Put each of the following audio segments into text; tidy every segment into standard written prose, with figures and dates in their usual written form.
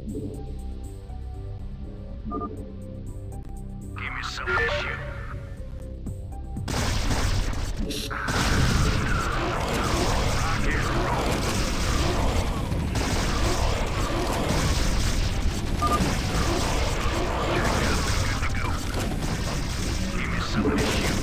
Give me some issue. Rock and roll. Good to go. Give me some issue.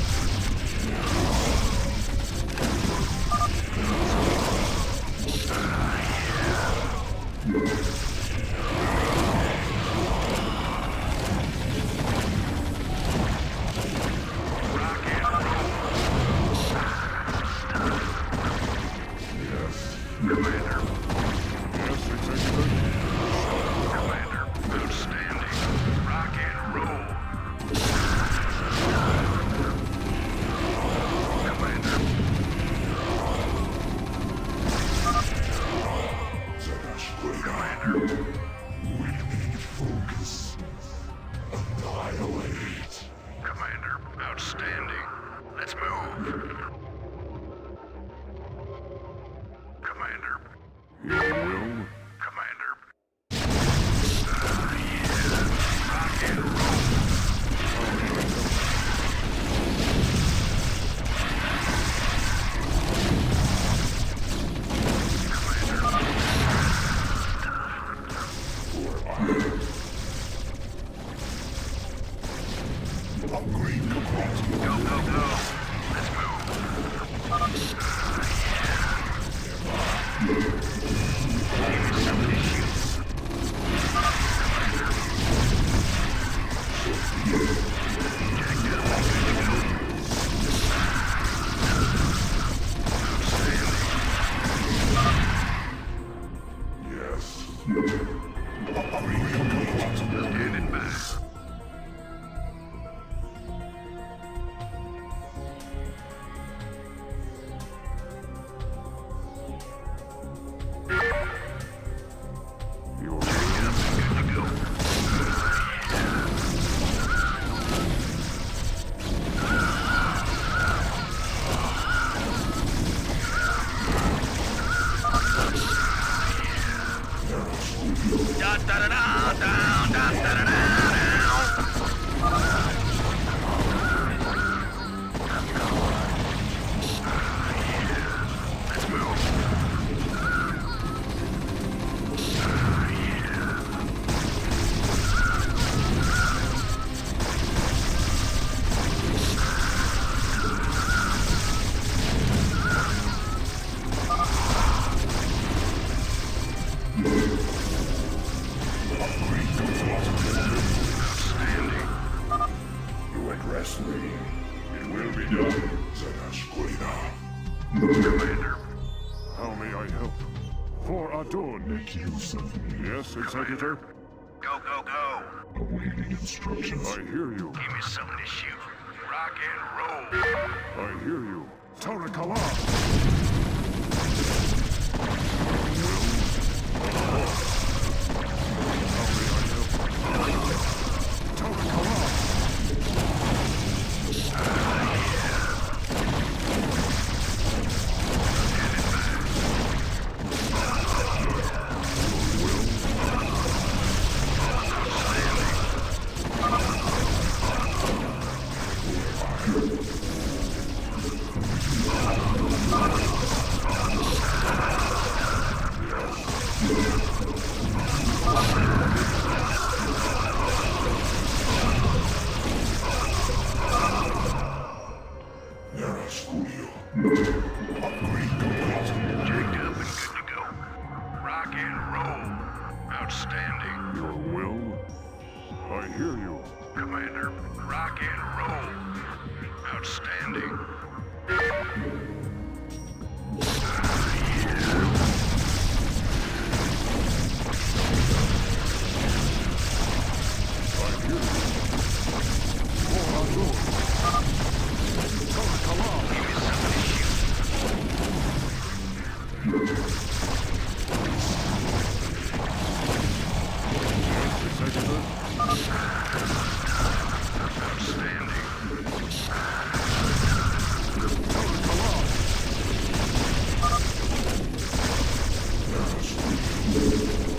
Yes, Executor? Go, go, go. Awaiting instructions. I hear you. Give me something to shoot. Rock and roll. I hear you. Tarakala!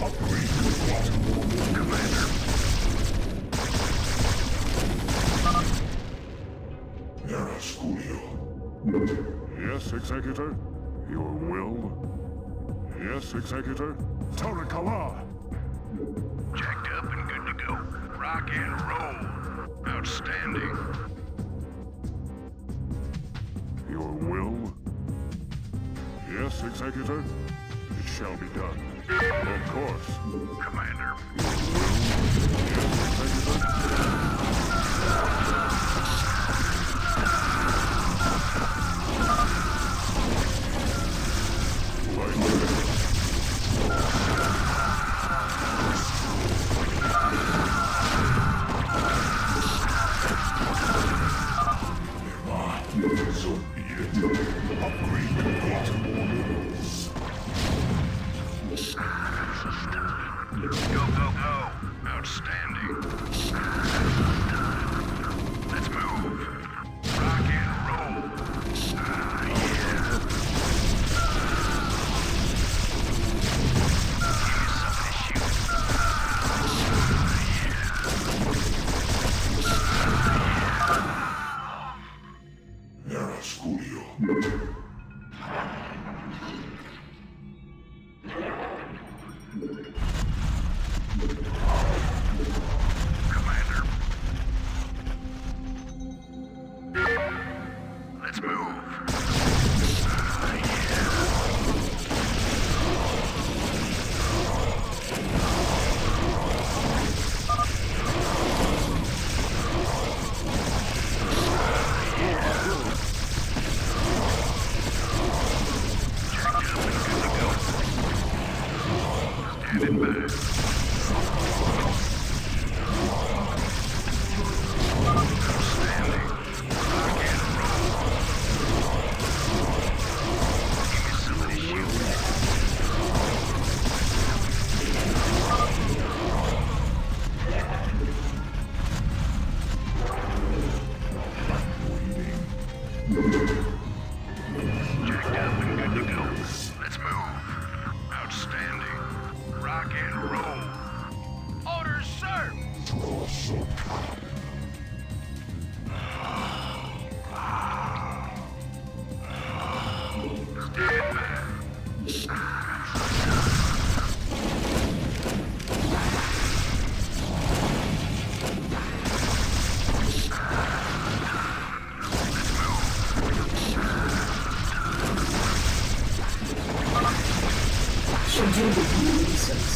Commander. Era Sculio. Yes, Executor? Your will? Yes, Executor? Toracala! Jacked up and good to go. Rock and roll. Outstanding. Your will? Yes, Executor? It shall be done. Of course. Commander. Your will? Yes, Executor? Like that. So be it. Upgrade complete. More minerals. Go, go, go. Outstanding. Let's move. Rock and roll. Yeah. Give me something to shoot. Era Sculio. Commander. Let's move. Standing by. Outstanding. Rock and roll. Give me something to shoot. Jacked up and good to go. Let's move. Outstanding. Rock and roll. Orders, sir. Stand by. Schedule releases.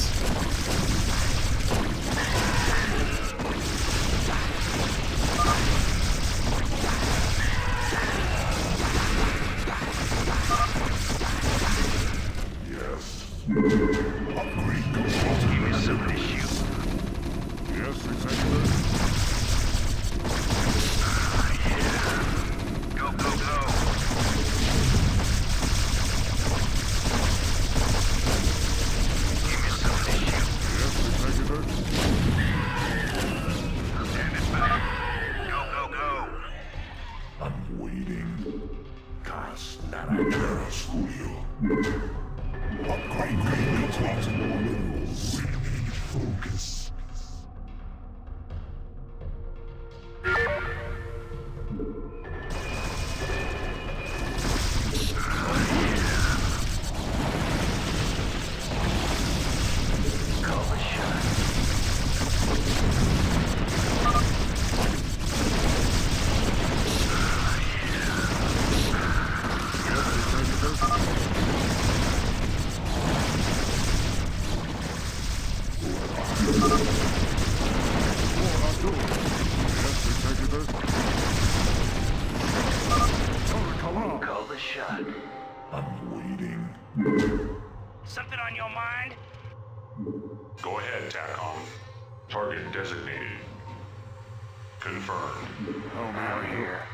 Yes. Upgrade complete. Give me something to shoot. Yes, Executor? Go, go, go. Give me something to shoot. Yes, Executor? Standing by. Go, go, go. I'm waiting. Cast Nara. Era Sculio. Upgrade complete. More minerals. We need focus. Call the shot. Call the shot. I'm waiting. Something on your mind? Go ahead, TACOM. Target designated. Confirmed. How may I I'm help? here.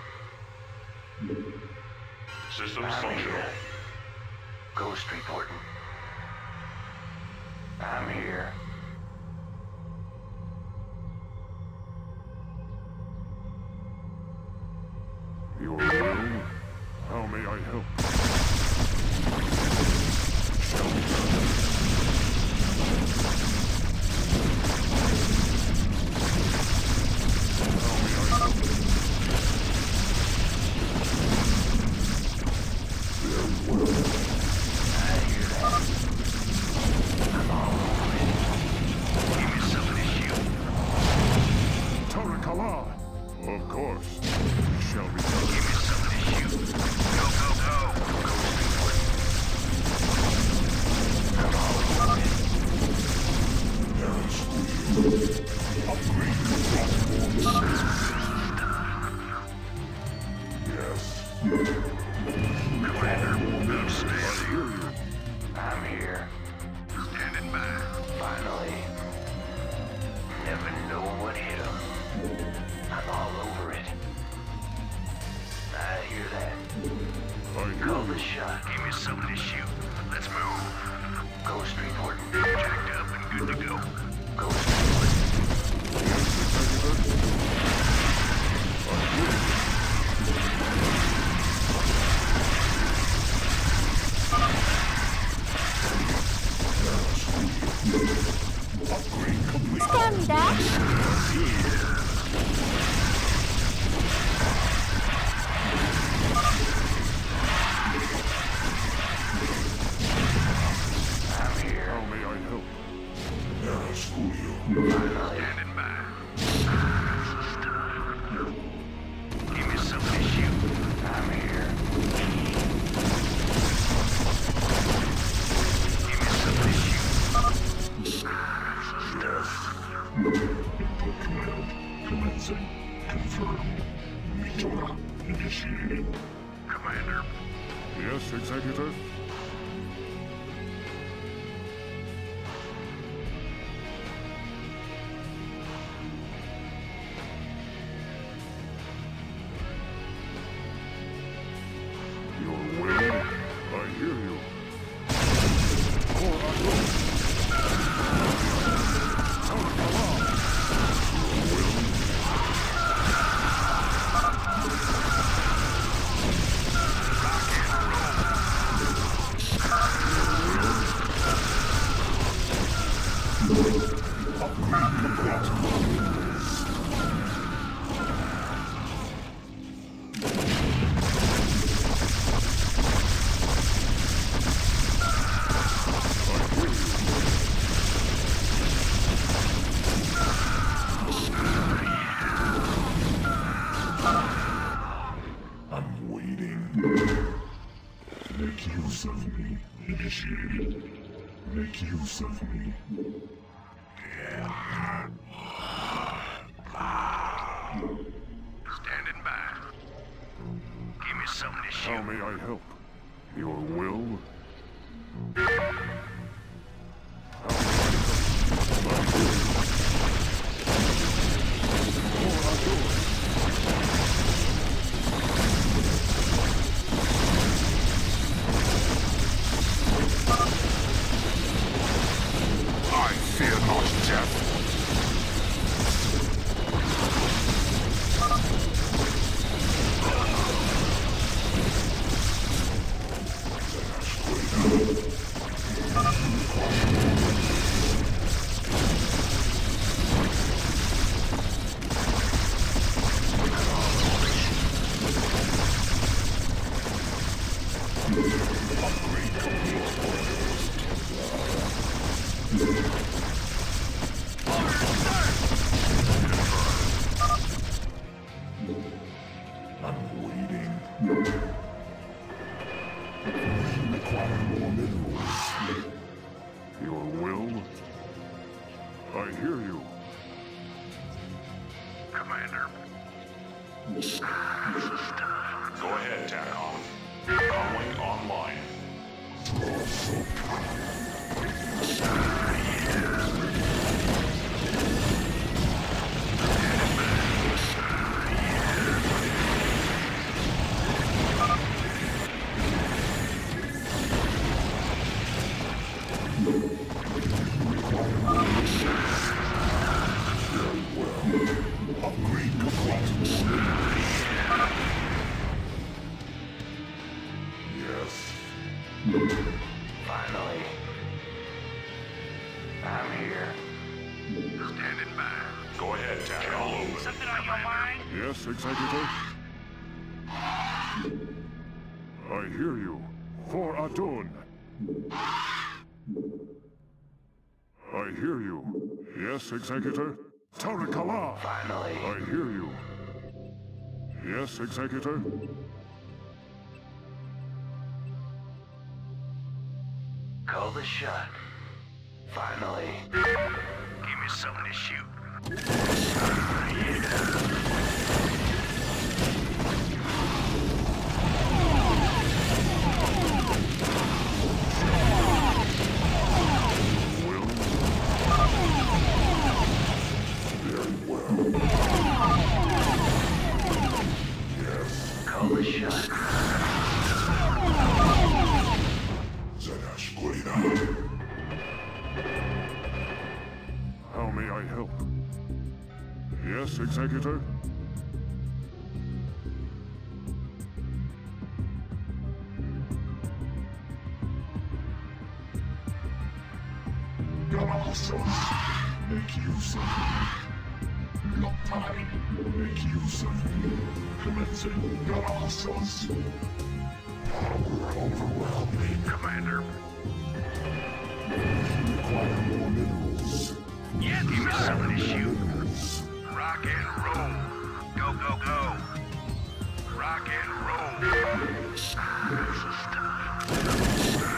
Systems I'm functional. here. Ghost reporting. I'm here. Your will? How may I help? Shall be done. Upgrade complete. Yes. Commander, outstanding. I'm here. Standing by. Finally. Never know what hit him. I'm all over it. I hear that. I Call hear the you. shot. Give me something to shoot. Let's move. Ghost reporting. Jacked up and good to go. Ghost reporting. Upgrade complete. Stand back. I'm here. How may I help? Yes, Julio. Standing by. Give me something to shoot. I'm here. Give me something to shoot. Input command. Commencing. Confirm. Meteora initiated. Commander, Yes, Executor? Your will? I hear you. For Adon. Taurakala. Your will? I'm waiting. Make use of me. Initiated. Make use of me. standing by. Give me something to How shoot. may I help? Your will? I fear not death. I'm waiting. We require more minerals. Your will? I hear you. Commander, Go ahead, TACOM. Calling online. Upgrade complete. Yes. Finally. I'm here. standing by. Go ahead, TACOM. Something on your mind? Yes, Executor? I hear you. For Adon. I hear you. Yes, Executor? Taurakala. Finally. I hear you. Yes, Executor? Call the shot. Finally. Give me something to shoot. Call the shot. Za oscuridad. How may I help? Yes, Executor? Galaxos, make use of me. Lotai, make use of me. Commencing Galaxos. Power overwhelming. Commander. Require more minerals. Yeah, give me something to shoot. Rock and roll. Go, go, go. Rock and roll. This is time.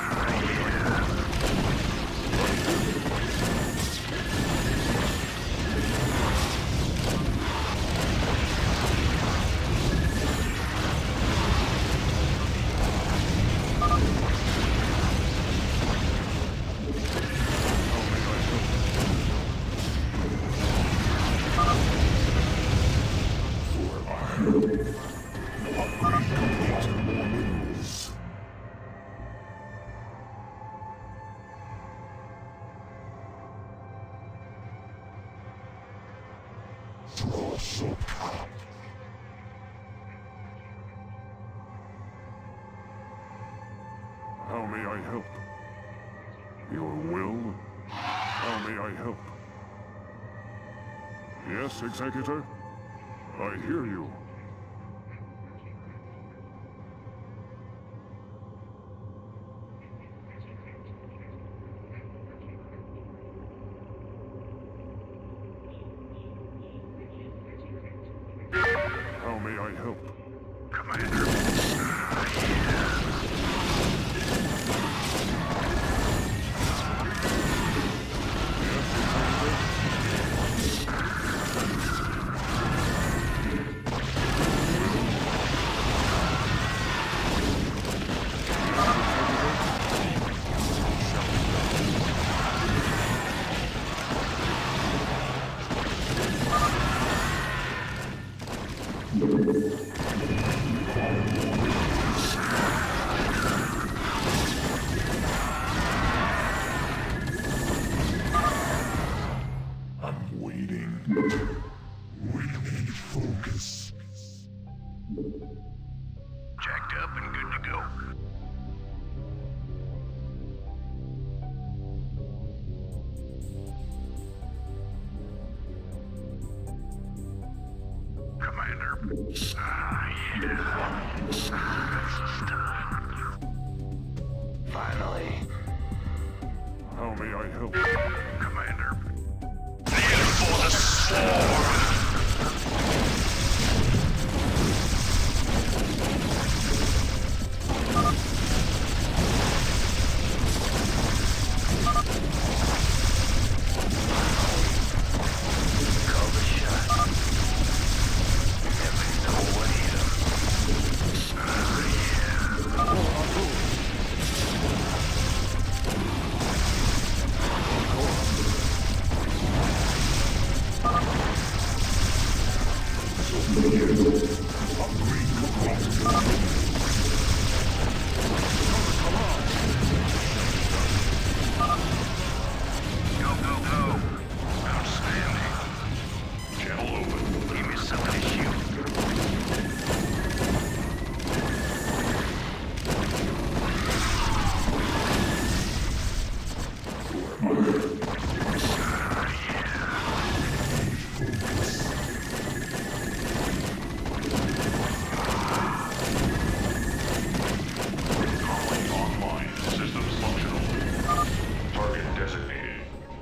How may I help? Your will? How may I help? Yes, Executor? I hear you. How may I help? Commander. I'm waiting. We need focus. Jacked up and good to go. Commander. Yeah. This is time. Finally. How may I help? Commander. For the sword! Call the shot. Never know what hit him. Yeah. Go, go, go. Outstanding. Channel open. Give me something to shoot. Calling online. Systems functional. Target designated.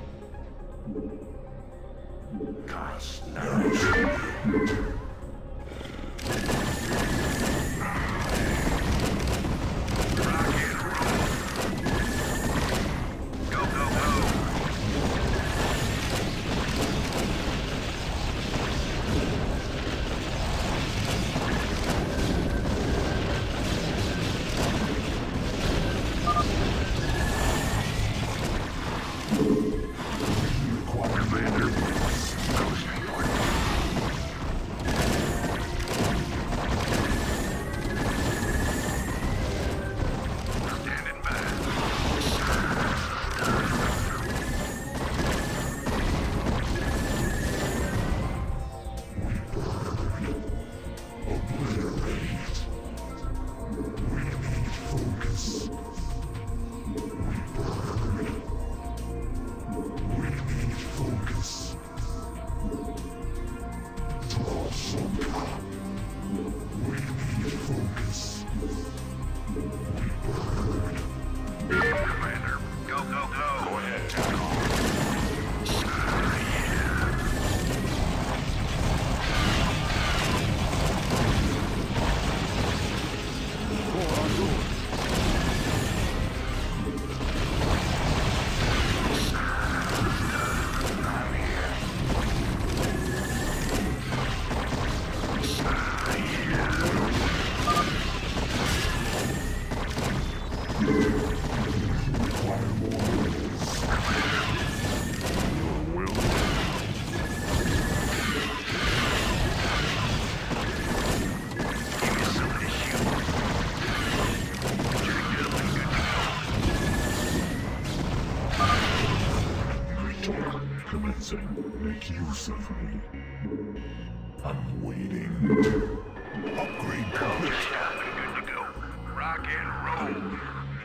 Cast now. Rock and roll. Go, go, go. Commander. Posting for standing by. Commander, go, go, go. Go ahead, TACOM. Commencing. Make use of me. I'm waiting. Upgrade complete. Just up and good to go. Rock and roll.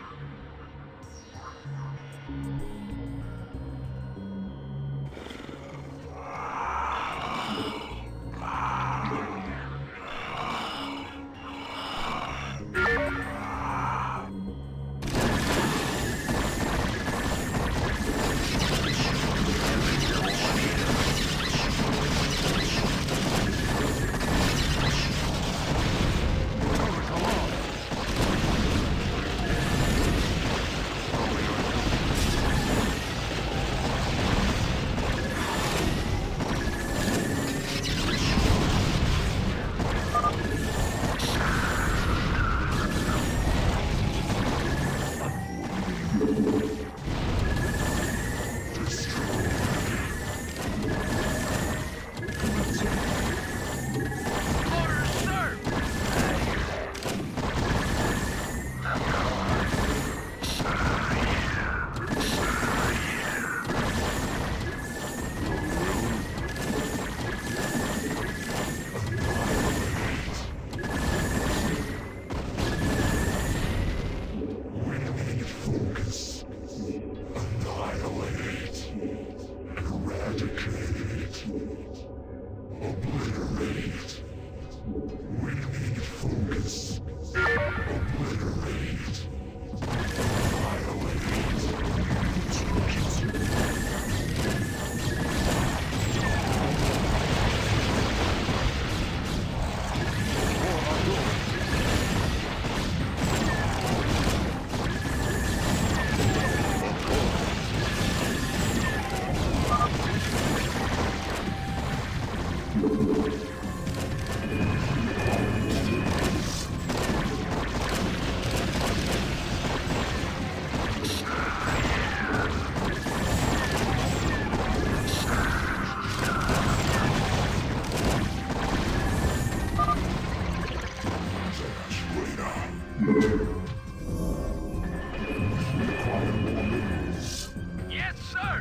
Yes, sir.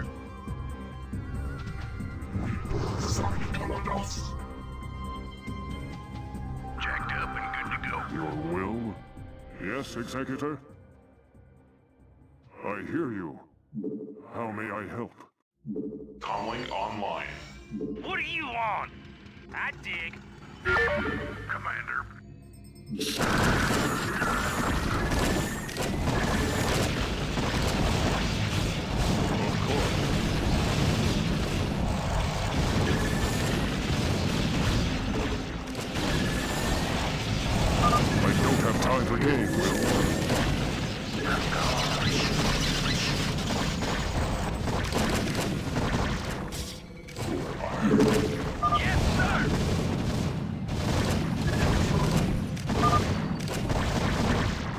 Jacked up and good to go. Your will? Yes, Executor? I hear you. How may I help? Comlink online. What do you want? I dig. Commander. I don't have time for game, Will. Yes, sir.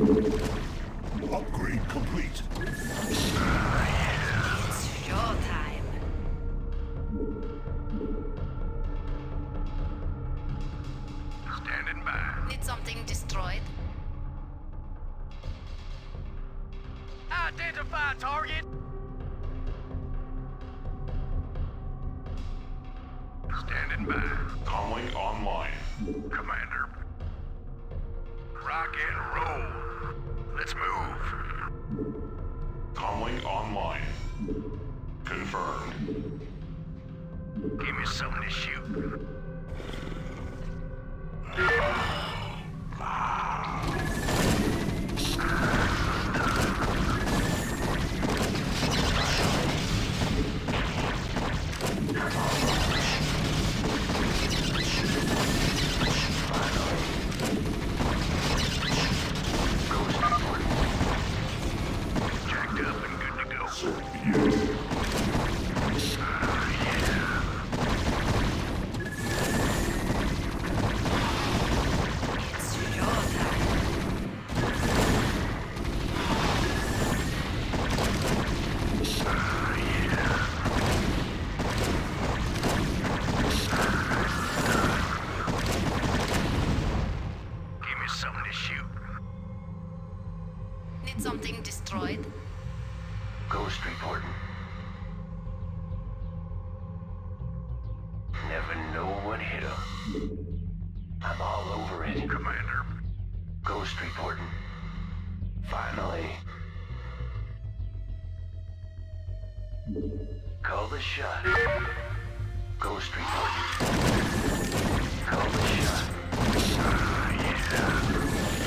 Upgrade complete. It's showtime. Standing by. Need something destroyed? Identify target. Standing by. Comlink online. Commander. Rock and roll. Let's move. Comlink online. Confirmed. Give me something to shoot. Jacked up and good to go. It's showtime. Give me something to shoot. Need something destroyed? Ghost reporting. Never know what hit him. I'm all over it. Commander. Ghost reporting. Finally. Call the shot. Ghost reporting. Call the shot. Yeah.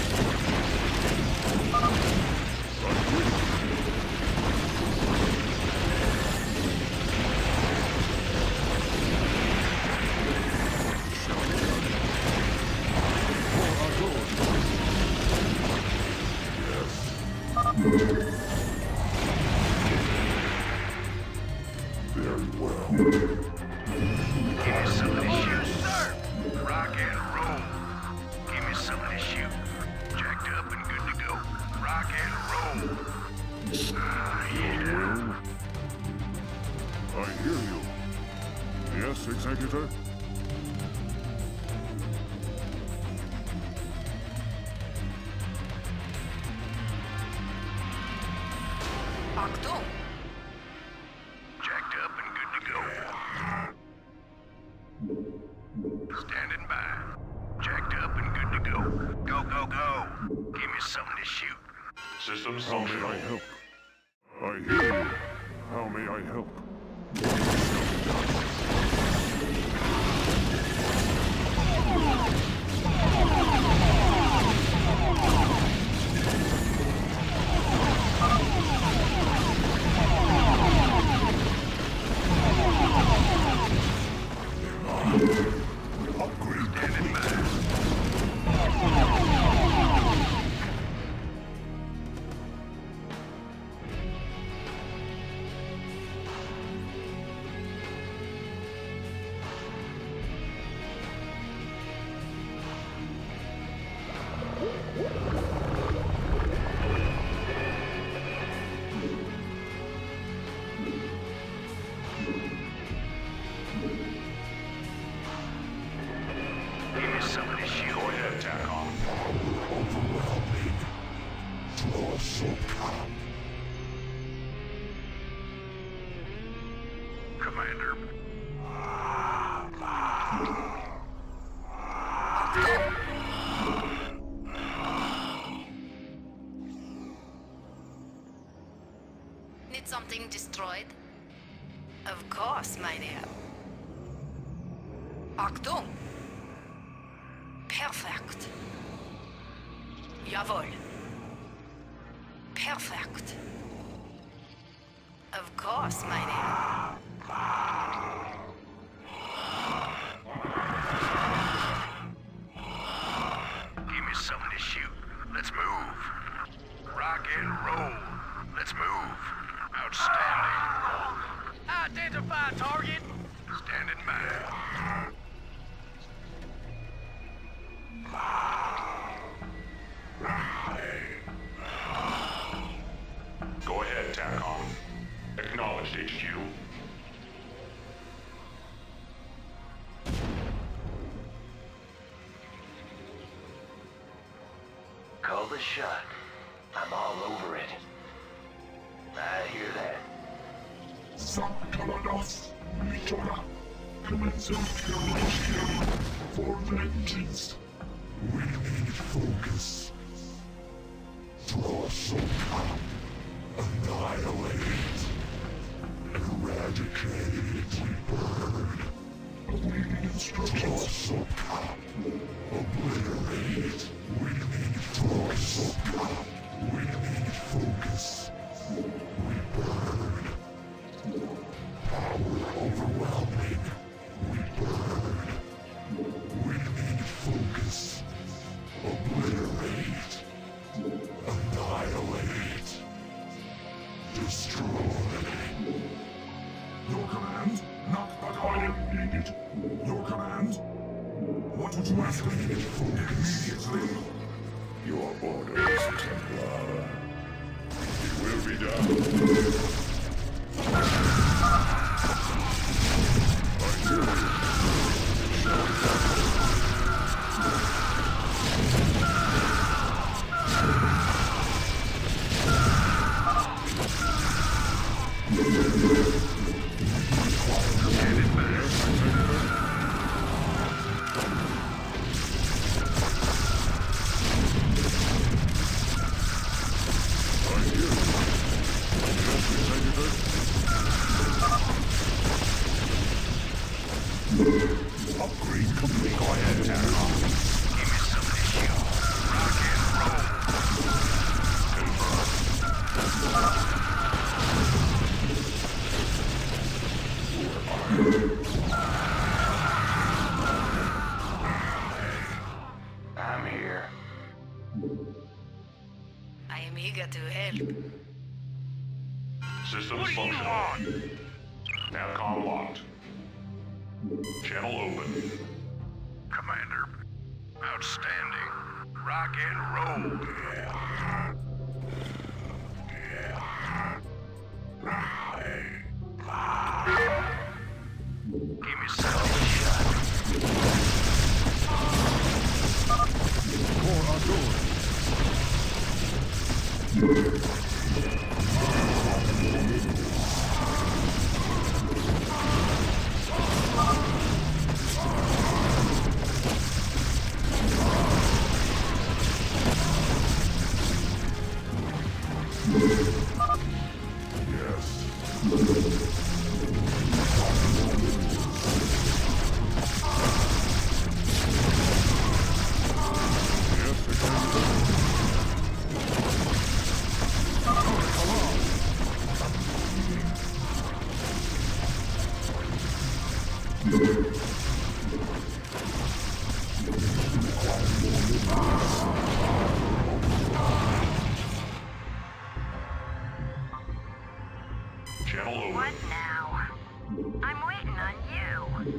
Very well. Give me something to shoot, sir. Rock and roll. Give me something to shoot. Jacked up and good to go. Rock and roll. Yeah. I hear you. Yes, Executor? Achtung! Jacked up and good to go. Standing by. Jacked up and good to go. Go, go, go. Give me something to shoot. Systems How may I functional. help? I hear you. How may I help? Upgrade Standing by. Give me something to shoot. Go ahead, TACOM. overwhelming. Draw so come. Commander. Need something destroyed? Of course, my dear. Achtung! Perfekt. Jawohl. Perfekt. Of course, my dear. Give me something to shoot. Let's move. Rock and roll. Let's move. Outstanding. Identify target. Standing by. the shot. I'm all over it. I hear that. Sankaladas, Mitora, commencing Kirishia for vengeance. We need focus. Draw Soka, annihilate, eradicate, burn. Awaiting instructions. Draw Soka, obliterate. We need draw Soka. We need focus. We burn. Power overwhelming. We burn. We need focus. Obliterate. Annihilate. Destroy. Your command? Not that I am needed. Your command? What would you ask of me? Immediately. Your orders, Templar. It will be done. I hear you. Upgrade complete. Go ahead, Terra. Give me some of this shit. Rock and roll. I'm here. I am eager to help. Systems What do you functional. want? Navcom locked. Channel open. Commander. Outstanding. Rock and roll. Give me some of this shot. Core outdoors. Channel open. What now? I'm waiting on you.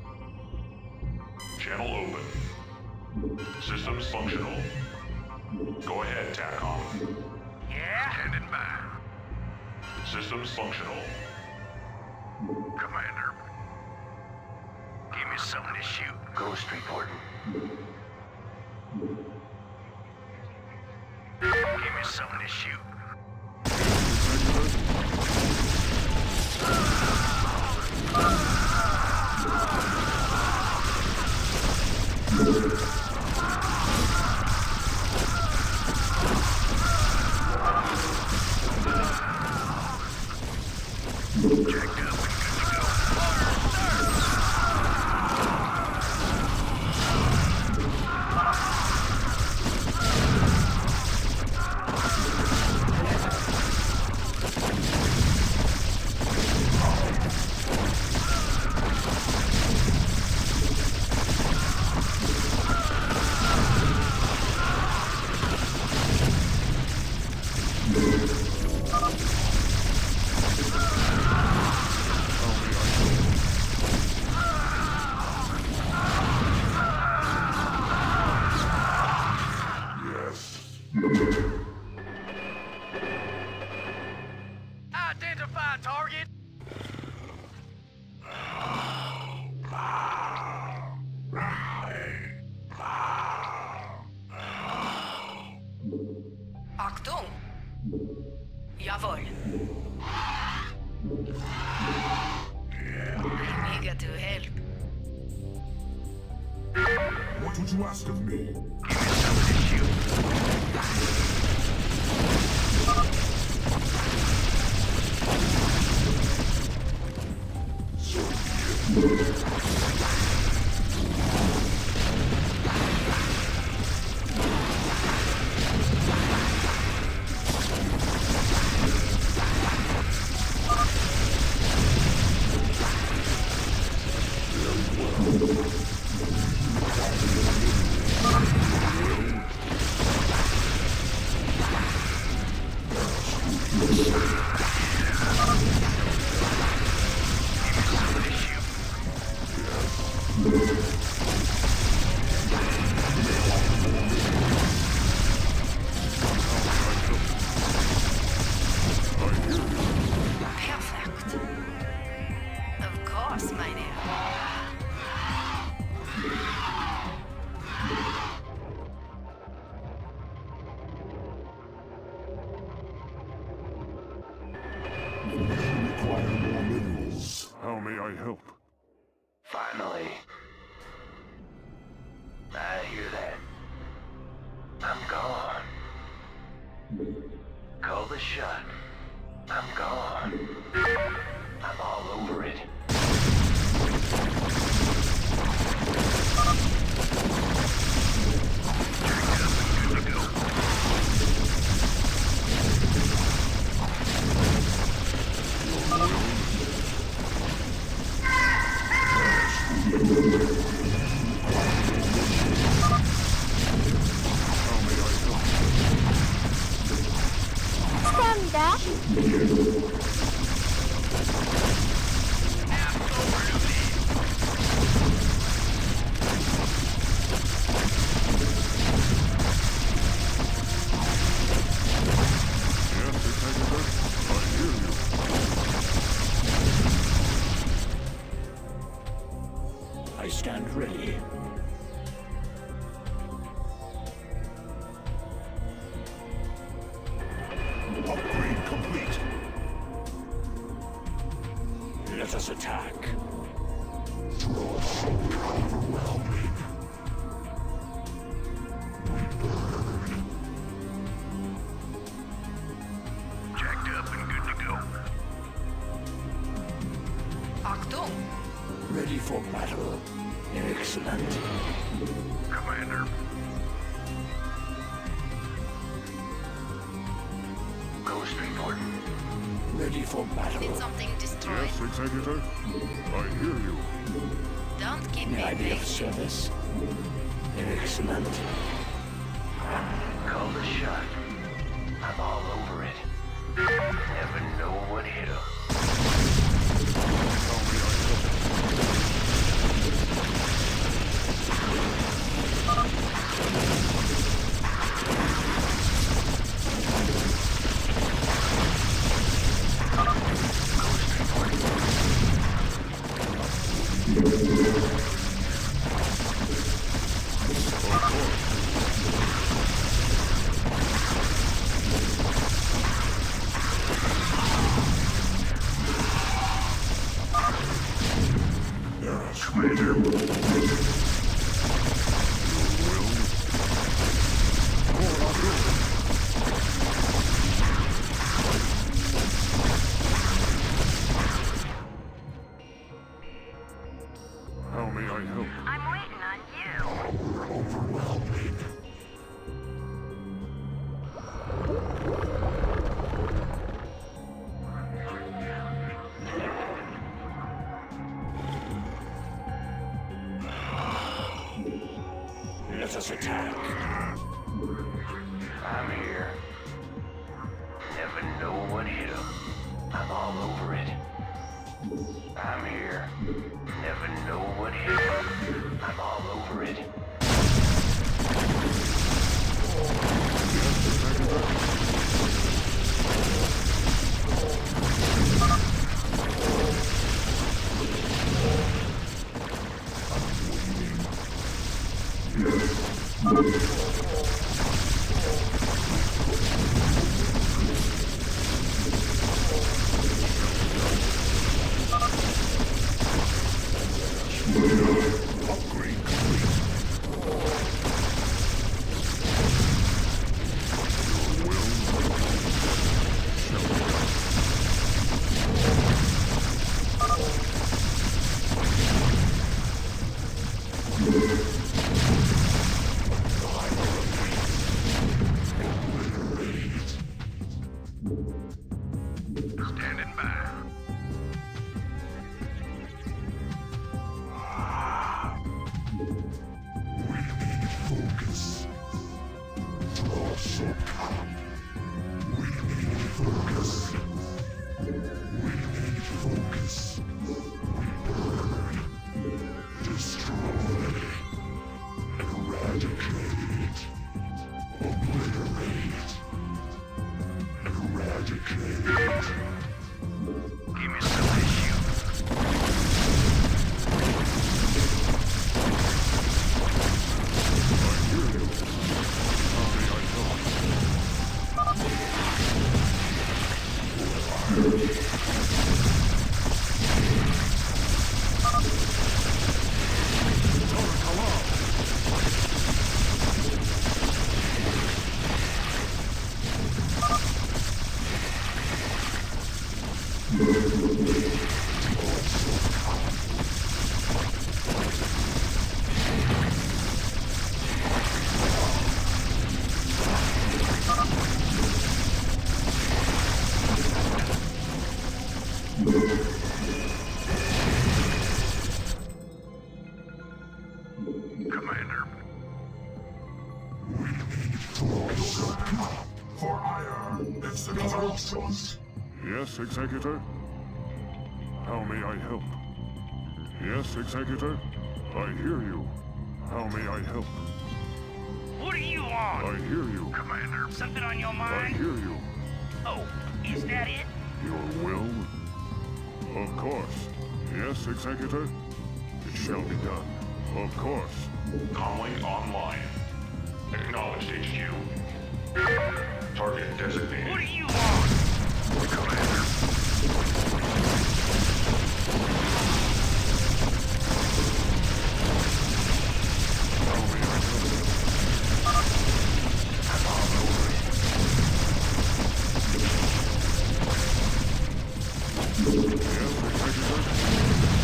Channel open. Systems functional. Go ahead, TACOM. Yeah? Standing by. Systems functional. Commander. Give me something to shoot. Ghost reporting. Give me something to shoot. Checked up and good to go. to help. What would you ask of me? Give me some of this shoot. Perfect. Of course, my dear. Require more minerals. How may I help? Finally. I hear that. I'm gone. Call the shot. I'm gone. I'm all over it. I stand ready. Upgrade complete. Let us attack. Your assault overwhelming. Jacked up and good to go. Achtung! Ready for battle. Excellent. Commander. Ghost reporting. Ready for Did battle. something destroyed? Yes, Executor? I hear you. Don't keep May me I be of waiting. service? Excellent. Call the shot. I'm all over it. Never know what hit 'em. How may I help? How may I help? I'm waiting on you. Overwhelming. Let us attack. I'm here. Never know what hit 'em. I'm all over it. I'm here. Never know what hit 'em. I'm all over it. Standing by. Focus. Draw some. We need focus. We need focus. We burn. Destroy. Eradicate. Obliterate. Eradicate. Give me some issue. Commander. For ire, it's the Colossus. Yes, Executor? How may I help? Yes, Executor? I hear you. How may I help? What do you want? I hear you. Commander. Something on your I mind? hear you. Oh, is that it? Your will? Of course. Yes, Executor? It shall be done. Of course. Comlink online. Acknowledged HQ. Target designated. What do you want? Commander. How may I help? I'm all over it. Yes, Executor?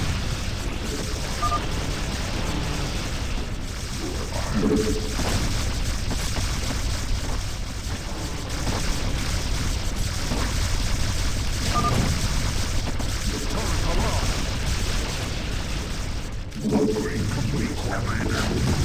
Upgrade complete, Commander.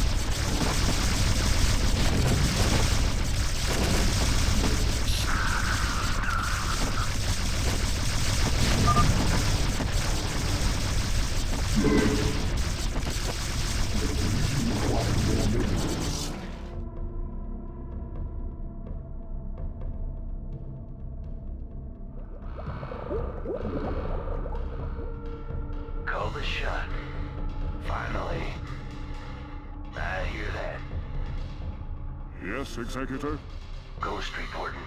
Call the shot. Finally. I hear that. Yes, Executor? Ghost reporting.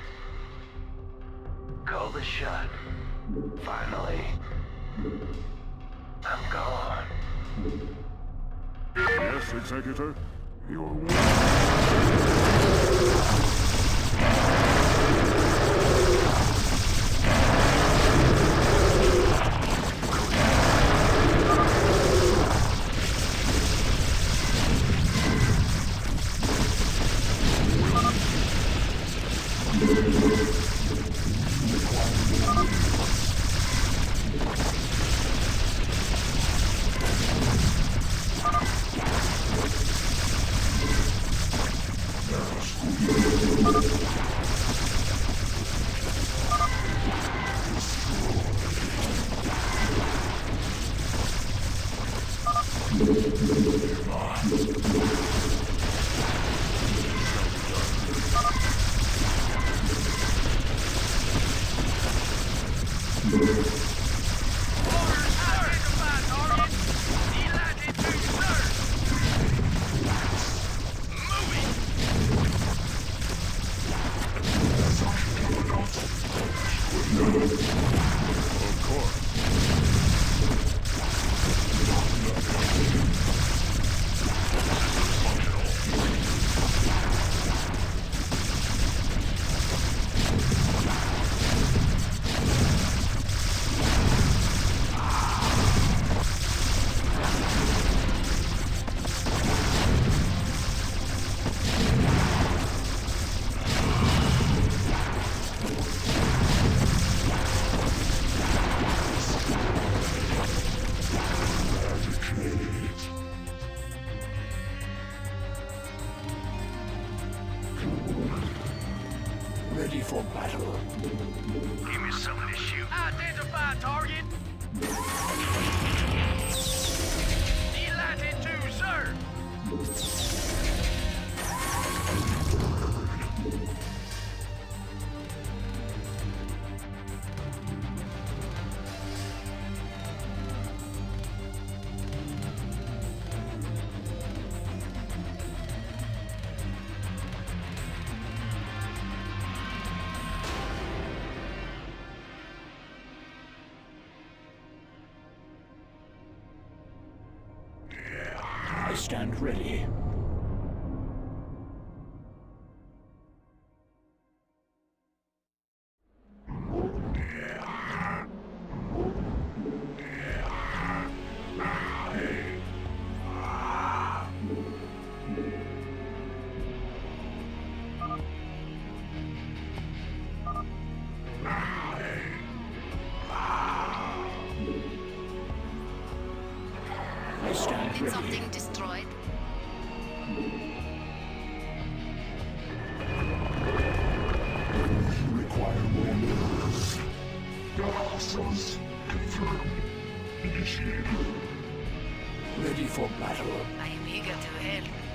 Call the shot. Finally. I'm gone. Yes, Executor? Your will. for battle. Give me something to shoot. Identify target. Need lighting too, sir. I stand ready. I stand Did ready. something destroyed? Require more minerals. Hostiles confirmed. Initiated. Ready for battle. I am eager to help.